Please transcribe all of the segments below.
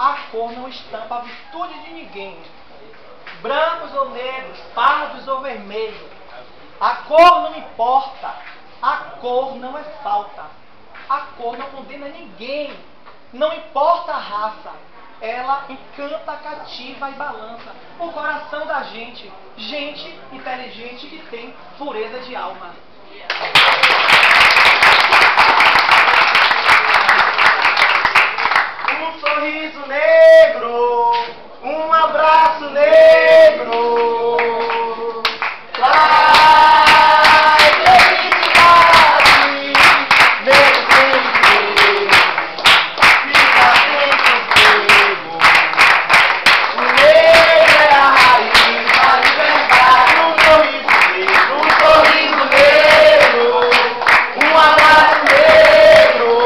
A cor não estampa a virtude de ninguém. Brancos ou negros, pardos ou vermelhos. A cor não importa. A cor não é falta. A cor não condena ninguém. Não importa a raça. Ela encanta, cativa e balança o coração da gente. Gente inteligente que tem pureza de alma. Um sorriso negro, um abraço negro, traz felicidade, negro sempre, fica sempre comigo. O negro é a raiz da liberdade. Um sorriso negro, um abraço negro,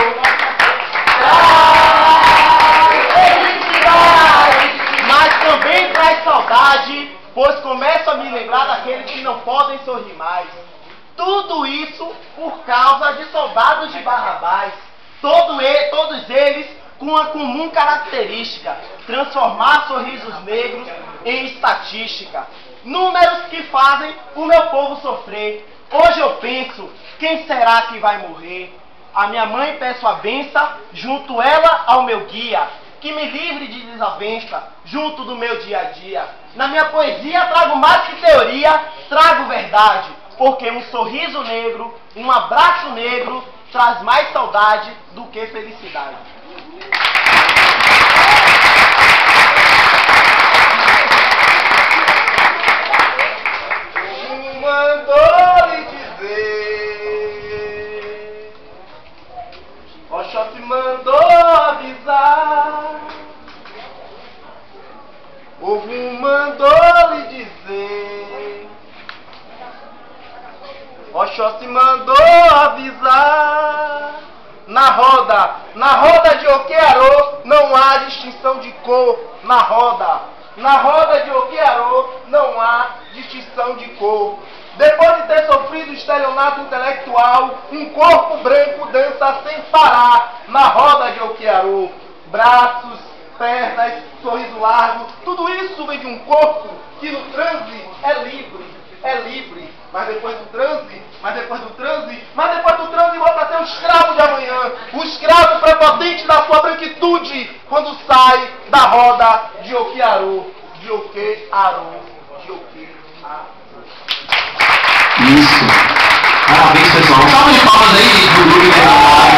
também traz saudade, pois começo a me lembrar daqueles que não podem sorrir mais. Tudo isso por causa de soldados de Barrabás. Todos eles com uma comum característica: transformar sorrisos negros em estatística. Números que fazem o meu povo sofrer. Hoje eu penso, quem será que vai morrer? A minha mãe peço a benção, junto ela ao meu guia, que me livre de desavença, junto do meu dia a dia. Na minha poesia trago mais que teoria, trago verdade, porque um sorriso negro, um abraço negro, traz mais saudade do que felicidade. Mandou lhe dizer, Oxóssi mandou avisar, Ogum mandou lhe dizer, Oxóssi mandou avisar. Na roda de Okearô não há distinção de cor. Na roda de Okearô não há distinção de cor. Depois de ter sofrido estelionato intelectual, um corpo branco dança sem parar na roda de Okearô. Braços, pernas, sorriso largo, tudo isso vem de um corpo que no transe é livre. Mas depois do transe volta a ser o escravo de amanhã, o escravo prepotente da sua branquitude, quando sai da roda de Okearô. Isso. Parabéns, pessoal. Salve de palmas aí, Guru.